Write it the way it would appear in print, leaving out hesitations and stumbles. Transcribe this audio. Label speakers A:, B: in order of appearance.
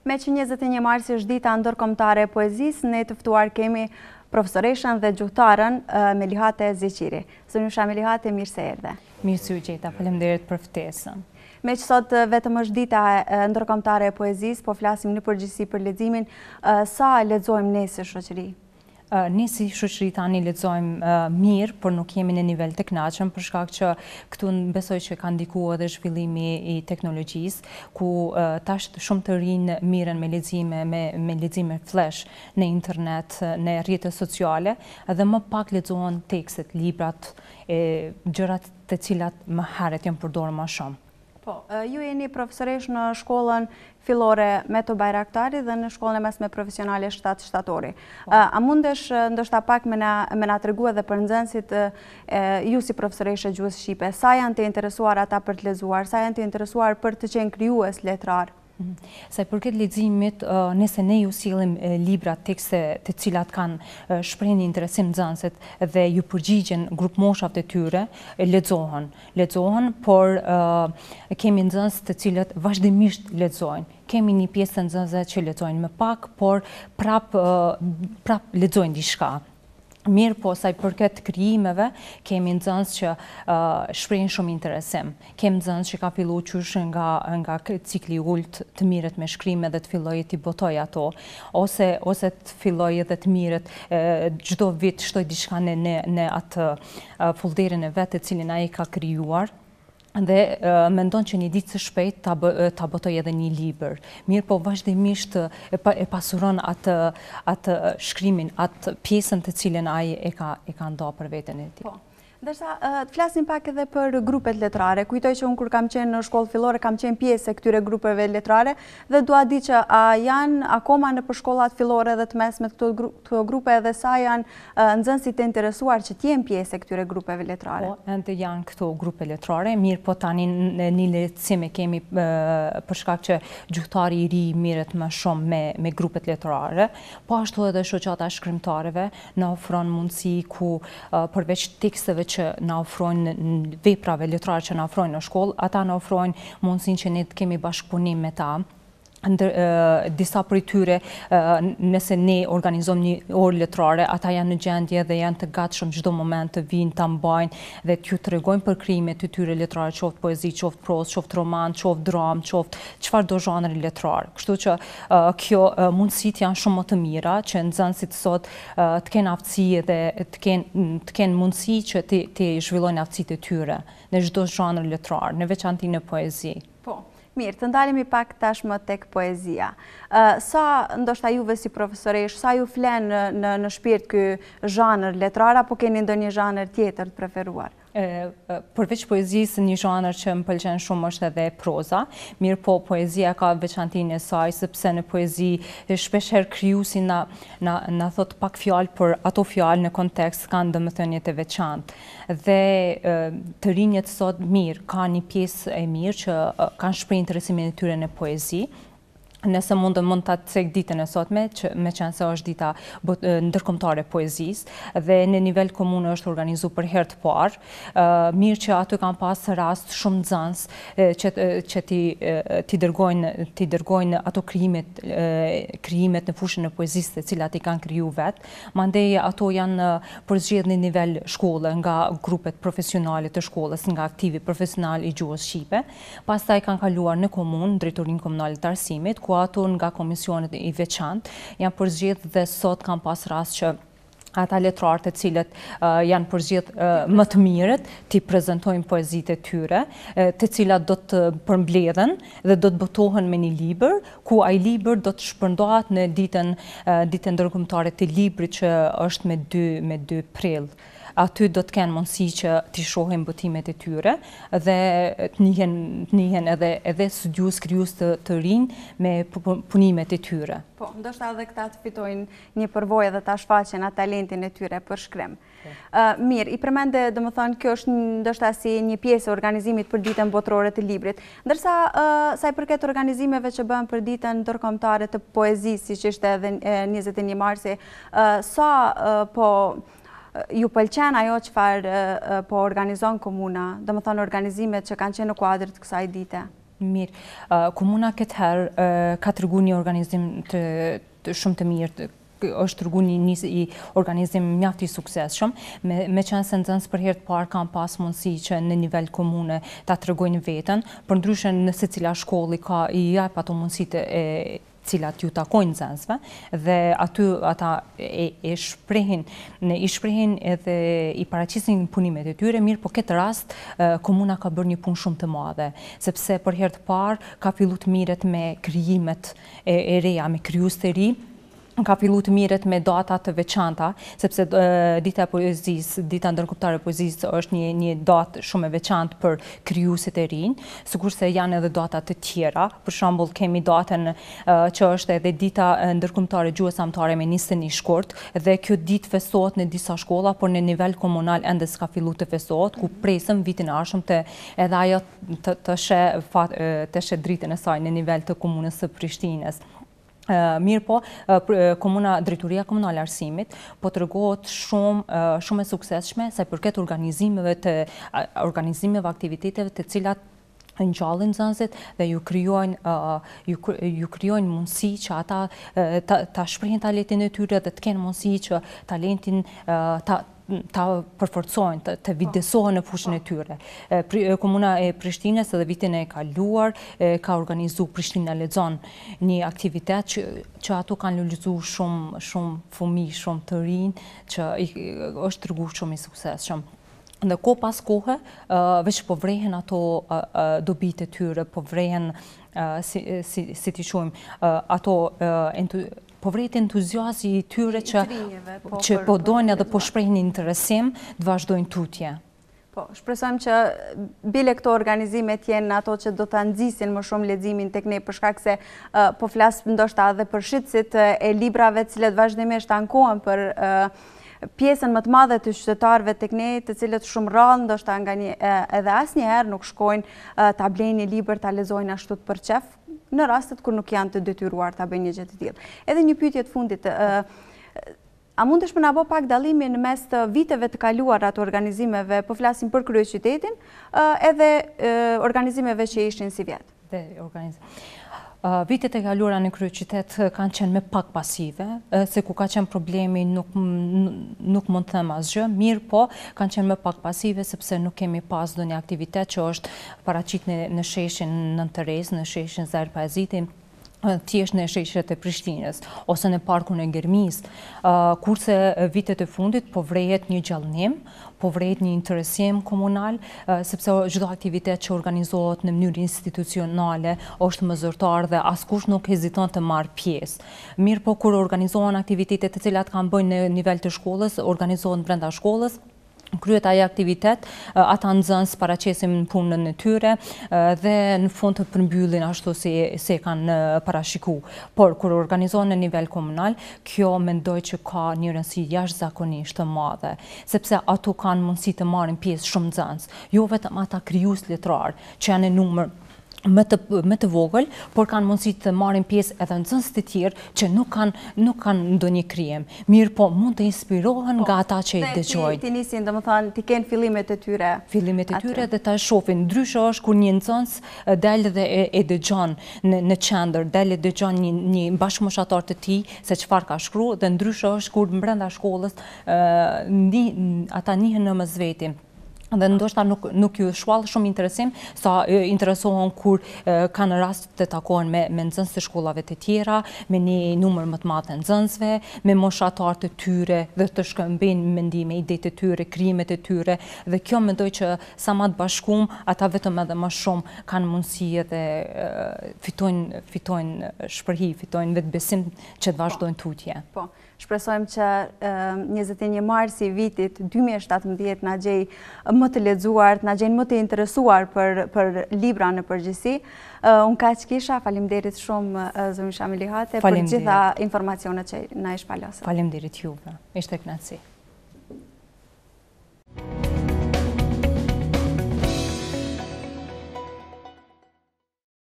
A: Me që 21 marsi është dita ndërkombëtare e poezisë, ne të ftuar kemi profesoreshën dhe gjuhëtarën Melihate Zjeqiri. Zënjusha Melihate, mirë se erdhe.
B: Mirë se u gjeta, faleminderit për ftesën.
A: Me që sot vetëm është dita ndërkombëtare e poezisë, po flasim në përgjithësi për leximin, sa lexojmë ne si shoqëri?
B: Ne si shoqëri tani lexojmë mirë, por nuk jemi në nivel të kënaqshëm për shkak që këtu besoj që ka ndikuar edhe zhvillimi i teknologjisë, ku tash shumë të rinj mirën me lexime flash në internet, në rrjetet sociale, edhe më pak lexohen tekstet, librat, gjërat të cilat më herët janë përdorur më shumë.
A: Po, ju jeni profesoresh në shkollën fillore Meto Bajraktari dhe në shkollën e mesme profesionale shtatori. A mundesh ndoshta pak me na tregu edhe për nxënësit ju si profesoreshe gjuhës shqipe, sa janë të interesuar ata për të lexuar, sa janë të interesuar për të qenë krijues letrar?
B: Sa i përket leximit, nëse ne ju sillim libra, tekste të cilat kanë shprehni interesim nxënësit dhe ju përgjigjen grup moshave të tyre, lexohen, por kemi nxënës të cilët vazhdimisht lexojnë. Kemi një pjesë të nxënësve që lexojnë më pak, por prap lexojnë diçka. Mirë po, sa i përket krijimeve, kemi nxënës që shprehin shumë interesim. Kemi nxënës që ka fillu qysh nga cikli ullt të mirët me shkrime dhe të fillojë të botojë ato, ose të fillojë dhe të mirët çdo vit shtoj diçka në atë folderin e vet të cilin ai ka krijuar. Dhe mendon që një ditë së shpejt ta botoj edhe një libër. Mirë po vazhdimisht e pasuron atë shkrimin, atë pjesën të cilën ai e ka nda për veten e tij.
A: Po. Ndërsa të flasim pak edhe për grupet letrare. Kujtoj që unë kur kam qenë në shkollë fillore, kam qenë pjesë e këtyre grupeve letrare dhe dua di që a janë akoma në për shkollat fillore dhe të mesme këto grupe dhe sa janë nxënësit të interesuar që t'jenë pjesë e këtyre grupeve letrare.
B: Po, ende janë këto grupe letrare, mirë po tani një lehtësim e kemi për shkak që gjuhëtari i ri mirët më shumë me grupet letrare, po ashtu edhe shoqata shkrimtarëve na ofron mundësi ku përveç teksteve që na ofrojnë veprave letrare që na ofrojnë në shkollë, ata na ofrojnë mundësinë që ne të kemi bashkëpunim me ta. Disa prej tyre, nëse ne organizojmë një orë letrare, ata janë në gjendje dhe janë të gatshëm çdo moment të vinë ta mbajnë dhe t'ju tregojnë për krijimet e tyre letrare, qoftë poezi, qoftë prozë, qoftë roman, qoftë dramë, qoftë çfarëdo zhanri letrar. Kështu që kjo mundësitë janë shumë më të mira që nxënësit sot të kenë aftësi dhe të kenë mundësi që të zhvillojnë aftësitë e tyre në çdo zhanër letrar, në veçanti në poezi.
A: Po. Mirë, të ndalemi pak tashmë tek poezia. Sa, ndoshta juve si profesoresh, sa ju flen në shpirt ky zhanër letrar, apo keni ndonjë zhanër tjetër të preferuar?
B: Përveç poezisë, një zhanër që më pëlqen shumë është edhe proza, mirë po poezia ka veçantinë e saj, sepse në poezi shpeshherë krijuesi na thot pak fjalë, por ato fjalë në kontekst kanë domethënie të veçantë. Dhe të rinjët sot mirë, ka një pjesë e mirë që kanë shprehur interesimin e tyre në poezi. Nëse mund ta cek ditën e sotme, me qenë se është dita ndërkombëtare e poezisë dhe në nivel komun është organizuar për herë të parë. Mirë që aty kanë pas rast shumë nxënës që ti dërgojnë ato krijimet në fushën e poezisë të cilat i kanë krijuar vet. Mandej ato janë përzgjedhur në nivel shkolle nga grupet profesionale të shkollës, nga aktivi profesional i gjuhës shqipe. Pastaj kanë kaluar në komunë, drejtorinë komunale të arsimit, ku ato nga komisionet i veçantë janë përzgjedhur dhe sot kanë pas rast që ata letrarë të cilët janë përzgjedhur më të mirët, t'i prezantojnë poezitë e tyre, të cilat do të përmbledhen dhe do të botohen me një libër, ku ai libër do të shpërndahet në ditën ndërkombëtare të librit që është me 2 prill. Aty do të kenë mundësi që t'i shohin botimet e tyre dhe të njihen edhe studiues krijues të rinj me punimet e tyre.
A: Po, ndoshta edhe këta të fitojnë një përvojë dhe ta shfaqen atë talentin e tyre për shkrim. Mirë, i përmende, domethënë, kjo është ndoshta si një pjesë e organizimit për ditën botërore të librit. Ndërsa sa i përket organizimeve që bëhen për ditën ndërkombëtare të poezisë, siç ishte edhe 21 marsi, sa ju pëlqen ajo çfarë po organizon komuna, domethënë organizimet që kanë qenë në kuadër të kësaj dite?
B: Mirë, komuna këtë herë ka të rëgu një organizim shumë të mirë, është të rëgu një organizim mjaft i suksesshëm, me qenë se nxënës për herë të parë kam pas mundësi që në nivel komune ta të rëgojnë veten, për ndryshe nëse cila shkolli ka i jep ato mundësit cilat ju takojnë nxënësve dhe aty ata i shprehin edhe i paraqisin punimet e tyre, mirë, po këtë rast komuna ka bërë një punë shumë të madhe, sepse për herë të parë ka filluar të mirret me krijimet e reja, me krijues të ri, ka filluar të mirret me data të veçanta, sepse dita e poezisë, dita ndërkombëtare e poezisë është një datë shumë e veçantë për krijuesit e rinj, sikurse janë edhe data të tjera. Për shembull, kemi datën që është edhe dita ndërkombëtare gjuhës amtare me 21 shkurt, dhe kjo ditë festohet në disa shkolla, por në nivel komunal ende s'ka filluar të festohet, ku presim vitin e ardhshëm të edhe ajo të sheh dritën e saj në nivel të komunës së Prishtinës. Mirë po, drejtoria komunale e arsimit po tregohet shumë e suksesshme sa i përket organizimeve aktiviteteve të cilat ngjallin nxënësit dhe ju krijojnë mundësi që ata ta shprehin talentin e tyre dhe të kenë mundësi që talentin ta përforcojnë, të vitesohen në fushën e tyre. Komuna e Prishtinës edhe vitin e kaluar ka organizuar Prishtina Lexon, një aktivitet që ato kanë lulëzuar shumë fëmijë, shumë të rinj, që është treguar shumë i suksesshëm. Dhe ko pas kohe, veç po vrehen ato dobit e tyre, po vrehen, si t'i quajmë, ato po vrejt entuziazmi i tyre që po dojnë edhe po shprehin interesim të vazhdojnë tutje.
A: Po, shpresojmë që bile këto organizimet jenë ato që do të nxisin më shumë leximin tek ne, për shkak se po flas ndoshta edhe për shitësit e librave të cilët vazhdimisht ankohen për pjesën më të madhe të qytetarëve tek ne, të cilët shumë rrallë ndoshta edhe asnjëherë nuk shkojnë ta blejnë një libër, ta lexojnë ashtu për çef, në rastet kur nuk janë të detyruar ta bëjnë një gjë të tillë. Edhe një pyetje të fundit, a mundesh më na bë pak dallimin mes të viteve të kaluara të organizimeve, po flasim për kryeqytetin, edhe organizimeve që ishin si vjet?
B: Vitet e kaluara në kryeqytet kanë qenë me pak pasive, se ku ka qenë problemi nuk mund të them asgjë, mirë po kanë qenë me pak pasive sepse nuk kemi pas ndonjë aktivitet që është paraqit në sheshin Nën Terezë, në sheshin Zair Paziti, thjesht në sheshet e Prishtinës ose në parkun e Germisë, kurse vitet e fundit po vrehet një gjallënim, po vrehet një interesim komunal, sepse çdo aktivitet që organizohet në mënyrë institucionale është më zyrtar dhe askush nuk heziton të marrë pjesë. Mirë po kur organizohen aktivitete të cilat kanë bëjnë në nivel të shkollës, organizohen brenda shkollës, kryet ai aktivitet, ata nxënës paraqesin punën e tyre dhe në fund të përmbyllin ashtu si kanë parashikuar. Por kur organizohen në nivel komunal, kjo mendoj që ka një rëndësi jashtëzakonisht të madhe, sepse ato kanë mundësi të marrin pjesë shumë nxënës, jo vetëm ata krijues letrar që janë në numër më të vogël, por kanë mundësi të marrin pjesë edhe nxënës të tjerë që nuk kanë ndonjë krijem. Mirë po mund të inspirohen nga ata që i dëgjojnë.
A: Ti nisin, domethënë, ti kenë fillimet e tyre.
B: Fillimet e tyre dhe ta shohin. Ndryshe është kur një nxënës del dhe e dëgjon në qendër, del e dëgjon një bashkëmoshatar të tij se çfarë ka shkruar, dhe ndryshe është kur brenda shkollës ata njihen në mesveti. Dhe ndoshta nuk ju shwall shumë interesim sa interesohen kur kanë rast të takohen me nxënës të shkollave të tjera, me një numër më të madh të nxënësve, me moshatar të tyre dhe të shkëmbejnë mendime, idetë të tyre, krijimet e tyre, dhe kjo mendoj që sa më të bashkuam ata vetëm edhe më shumë kanë mundësi edhe fitojnë shpërhi, fitojnë vetbesim që të vazhdojnë tutje.
A: Po. Shpresojmë që 21 marsi vitit 2017 na gjej më të lexuar, na gjejnë më të interesuar për libra në përgjithësi. Unë kaq kisha, faleminderit shumë zëmi Shamilihate për gjitha informacionet që na i shpalosët.
B: Faleminderit juve. Ishte kënaqësi.